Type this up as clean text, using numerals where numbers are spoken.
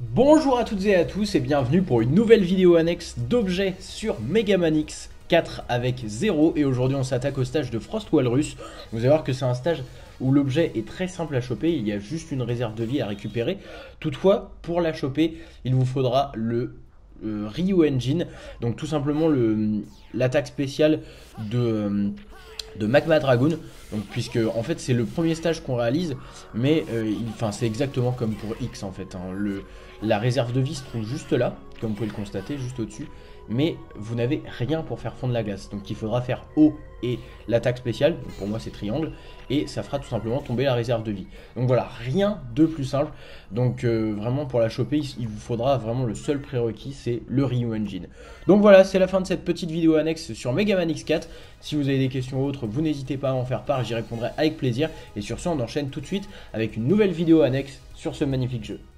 Bonjour à toutes et à tous et bienvenue pour une nouvelle vidéo annexe d'objets sur Mega Man X 4 avec 0. Et aujourd'hui on s'attaque au stage de Frost Walrus. Vous allez voir que c'est un stage où l'objet est très simple à choper, il y a juste une réserve de vie à récupérer. Toutefois, pour la choper, il vous faudra le Ryu Engine, donc tout simplement l'attaque spéciale de Magma Dragoon, donc puisque en fait c'est le premier stage qu'on réalise, mais c'est exactement comme pour X en fait, hein. La réserve de vie se trouve juste là, comme vous pouvez le constater, juste au-dessus, mais vous n'avez rien pour faire fondre la glace, donc il faudra faire O et l'attaque spéciale, donc pour moi c'est triangle, et ça fera tout simplement tomber la réserve de vie. Donc voilà, rien de plus simple, donc vraiment pour la choper, il vous faudra vraiment le seul prérequis, c'est le Ryu Engine. Donc voilà, c'est la fin de cette petite vidéo annexe sur Mega Man X4. Si vous avez des questions ou autres, vous n'hésitez pas à en faire part, j'y répondrai avec plaisir. Et sur ce, on enchaîne tout de suite avec une nouvelle vidéo annexe sur ce magnifique jeu.